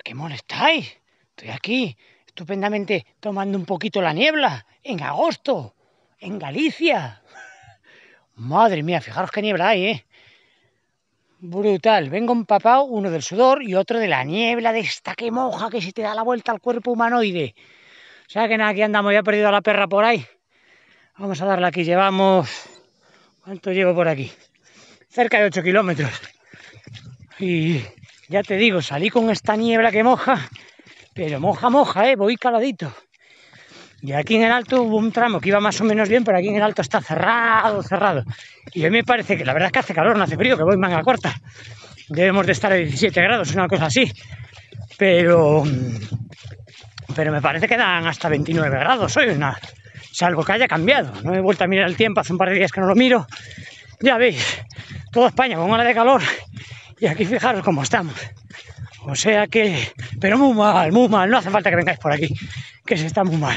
qué molestáis? Estoy aquí, estupendamente tomando un poquito la niebla, en agosto, en Galicia. Madre mía, fijaros qué niebla hay, ¿eh? Brutal. Vengo empapado, uno del sudor y otro de la niebla de esta que moja, que se te da la vuelta al cuerpo humanoide. O sea que nada, aquí andamos, ya he perdido a la perra por ahí. Vamos a darle aquí, llevamos... ¿Cuánto llevo por aquí? Cerca de 8 kilómetros. Y ya te digo, salí con esta niebla que moja, pero moja, voy caladito. Y aquí en el alto hubo un tramo que iba más o menos bien, pero aquí en el alto está cerrado. Y a mí me parece que la verdad es que hace calor, no hace frío, que voy manga corta. Debemos de estar a 17 grados, una cosa así. Pero me parece que dan hasta 29 grados hoy, salvo que haya cambiado. No he vuelto a mirar el tiempo, hace un par de días que no lo miro. Ya veis, toda España con ola de calor y aquí fijaros cómo estamos. O sea que... Pero muy mal, no hace falta que vengáis por aquí, que se está muy mal.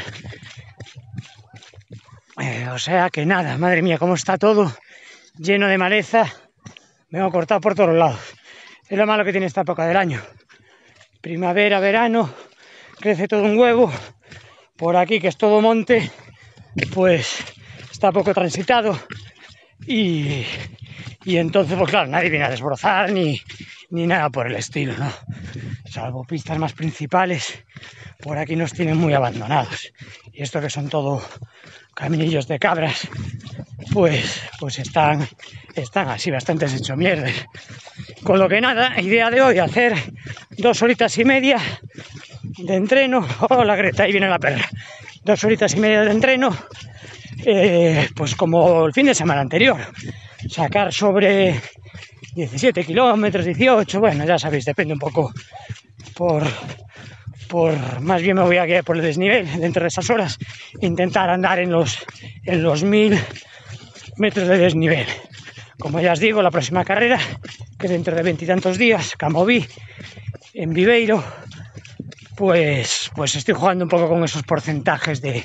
O sea que nada, madre mía, cómo está todo lleno de maleza. Me he cortado por todos lados. Es lo malo que tiene esta época del año. Primavera, verano, crece todo un huevo. Por aquí, que es todo monte, pues está poco transitado. Y entonces, pues claro, nadie viene a desbrozar ni nada por el estilo, ¿no? Salvo pistas más principales, por aquí nos tienen muy abandonados. Y esto que son todo caminillos de cabras, pues están así bastante hechos mierda. Con lo que nada, idea de hoy, hacer 2 horitas y media de entreno. Hola Greta, ahí viene la perra. 2 horitas y media de entreno, pues como el fin de semana anterior. Sacar sobre 17 kilómetros, 18, bueno, ya sabéis, depende un poco más bien me voy a guiar por el desnivel dentro de esas horas, intentar andar en los 1000 metros de desnivel. Como ya os digo, la próxima carrera, que dentro de 20 y tantos días, Camoví, en Viveiro, pues estoy jugando un poco con esos porcentajes de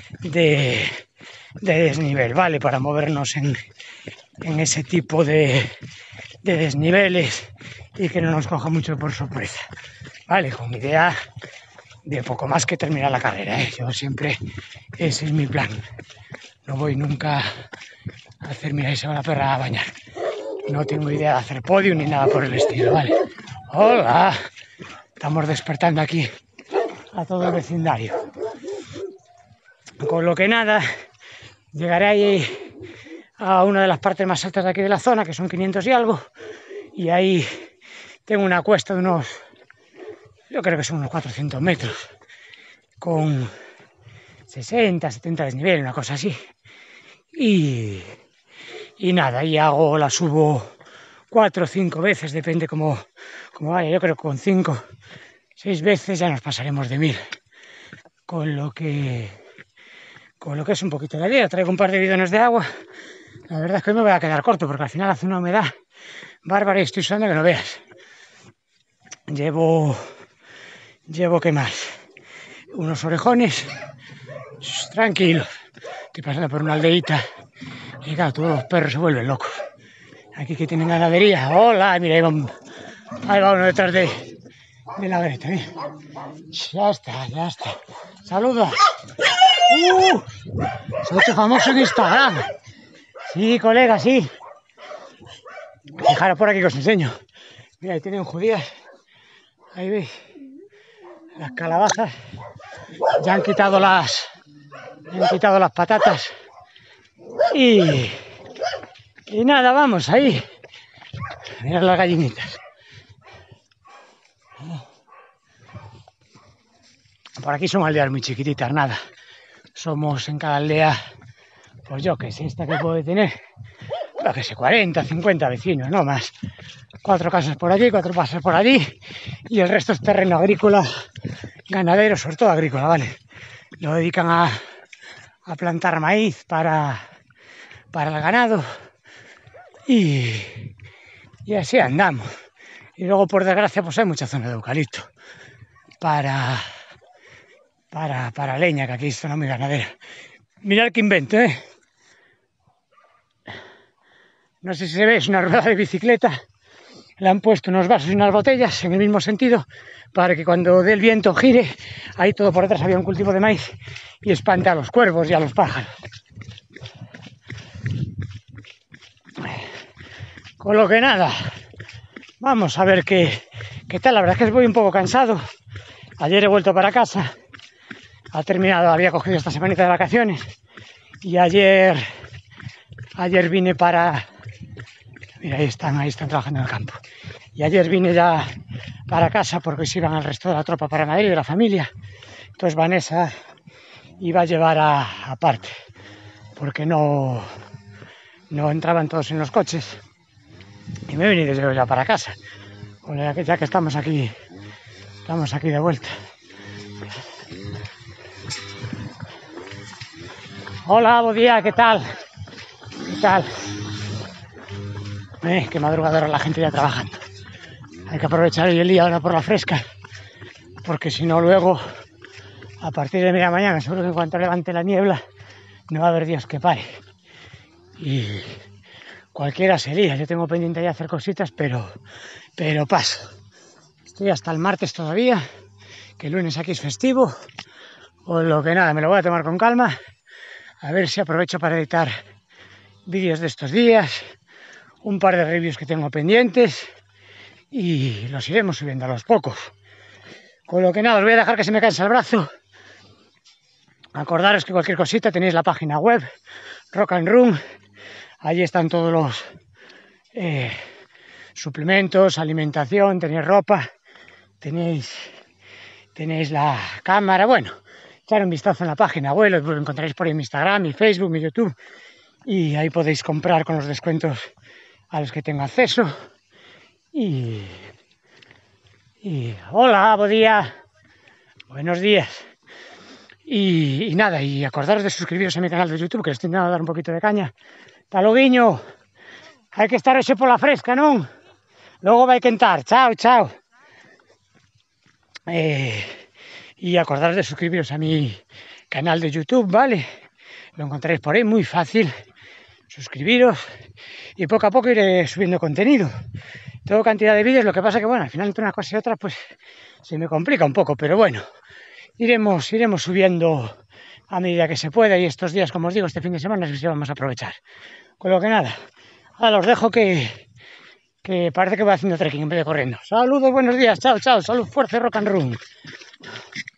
desnivel, ¿vale? Para movernos en ese tipo de desniveles y que no nos coja mucho por sorpresa, ¿vale? Con idea de poco más que terminar la carrera, ¿eh? Yo siempre, ese es mi plan. No voy nunca a hacer, mira, ahí se va la perra a bañar. No tengo idea de hacer podio ni nada por el estilo, ¿vale? ¡Hola! Estamos despertando aquí a todo el vecindario. Con lo que nada, llegaré ahí a una de las partes más altas de aquí de la zona, que son 500 y algo, y ahí tengo una cuesta de unos, yo creo que son unos 400 metros, con 60, 70 desnivel, una cosa así. Y nada, y la subo 4 o 5 veces, depende cómo vaya. Yo creo que con 5, 6 veces ya nos pasaremos de 1000. Con lo que es un poquito de idea. Traigo un par de bidones de agua. La verdad es que hoy me voy a quedar corto porque al final hace una humedad bárbara y estoy sudando que no veas. Llevo ¿qué más? Unos orejones. Tranquilo. Estoy pasando por una aldeita y claro, todos los perros se vuelven locos. Aquí que tienen ganadería. Hola, mira, ahí va uno detrás de la Greta. Ya está. Saluda. Se ha hecho famoso en Instagram. Sí, colega, sí. Fijaros por aquí que os enseño. Mira, ahí tienen judías. Ahí veis. Las calabazas. Ya han quitado las patatas. Y nada, vamos ahí. Mirad las gallinitas. Por aquí son aldeas muy chiquititas, nada. Somos en cada aldea, pues yo que sé, esta que puede tener, yo que sé, 40, 50 vecinos, no más. 4 casas por allí, 4 casas por allí, y el resto es terreno agrícola, ganadero, sobre todo agrícola, ¿vale? Lo dedican a plantar maíz para el ganado, y así andamos. Y luego, por desgracia, pues hay mucha zona de eucalipto para leña, que aquí es zona muy ganadera. Mirad qué invento, ¿eh? No sé si se ve, es una rueda de bicicleta le han puesto unos vasos y unas botellas en el mismo sentido para que cuando dé el viento gire, ahí todo por detrás había un cultivo de maíz y espante a los cuervos y a los pájaros. Con lo que nada, vamos a ver qué tal. La verdad es que voy un poco cansado. Ayer he vuelto para casa, había cogido esta semanita de vacaciones y ayer vine para... Mira, ahí están trabajando en el campo. Y ayer vine ya para casa porque se iban el resto de la tropa para Madrid, de la familia. Entonces Vanessa iba a llevar aparte, porque no entraban todos en los coches. Y me he venido yo ya para casa. Bueno, ya que estamos aquí de vuelta. Hola, buen día, ¿qué tal? ¿Qué tal? Qué madrugadora la gente ya trabajando. Hay que aprovechar hoy el día ahora por la fresca, porque si no luego, a partir de media mañana, seguro que en cuanto levante la niebla, no va a haber Dios que pare. Y cualquiera sería, yo tengo pendiente ya hacer cositas, pero paso. Estoy hasta el martes todavía, que el lunes aquí es festivo, o lo que nada, me lo voy a tomar con calma, a ver si aprovecho para editar vídeos de estos días, un par de reviews que tengo pendientes y los iremos subiendo a los pocos. Con lo que nada, os voy a dejar que se me canse el brazo. Acordaros que cualquier cosita tenéis la página web, Rock and Room, allí están todos los suplementos, alimentación, tenéis ropa, tenéis la cámara, bueno, echar un vistazo en la página web, lo encontraréis por ahí en mi Instagram, mi Facebook, mi YouTube, y ahí podéis comprar con los descuentos a los que tengo acceso. Y hola, buen día, buenos días. Y nada, y acordaros de suscribiros a mi canal de YouTube, que le estoy intentando dar un poquito de caña. Hasta luego, guiño. Hay que estar hecho por la fresca, ¿no? Luego va a cantar. Chao, chao. Y acordaros de suscribiros a mi canal de YouTube, ¿vale? Lo encontraréis por ahí, muy fácil. Suscribiros y poco a poco iré subiendo contenido. Tengo cantidad de vídeos, lo que pasa que, bueno, al final entre una cosa y otra, pues se me complica un poco, pero bueno, iremos subiendo a medida que se pueda y estos días, como os digo, este fin de semana sí vamos a aprovechar. Con lo que nada, ahora os dejo que parece que voy haciendo trekking en vez de corriendo. Saludos, buenos días, chao, chao, salud, fuerza, rock and roll.